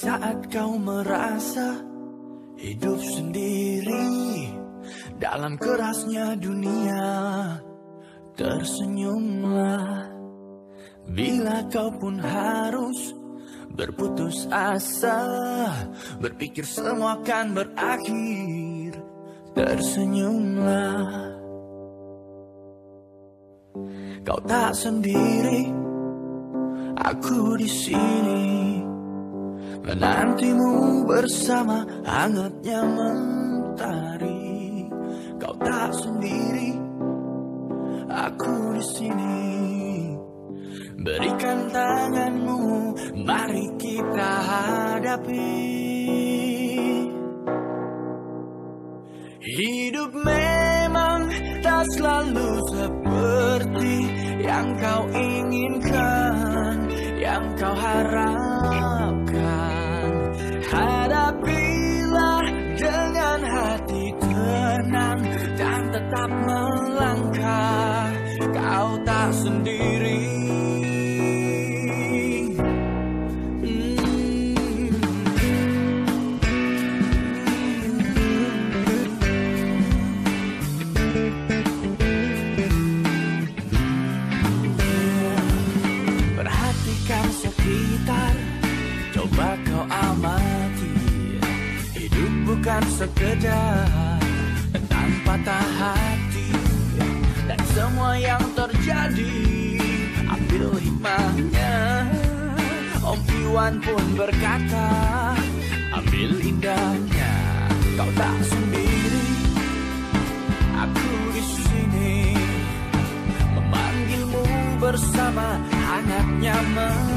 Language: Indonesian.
saat kau merasa hidup sendiri dalam kerasnya dunia, tersenyumlah. Bila kau pun harus berputus asa, berpikir semua akan berakhir, tersenyumlah. Kau tak sendiri, aku di sini menantimu bersama hangatnya mentari. Kau tak sendiri, aku di sini. Berikan tanganmu, mari kita hadapi. Hidup memang tak selalu seperti yang kau inginkan, yang kau harapkan. Hadapilah dengan hati tenang dan tetap melangkah. Kau tak sendiri. Perhatikan sekitar, coba kau amati. Hidup bukan sekedar tentang patah hati. Dan semua yang terjadi, ambil hikmahnya. Om Iwan pun berkata, ambil indahnya. Kau tak sendiri, aku di sini memanggilmu bersama hangatnya.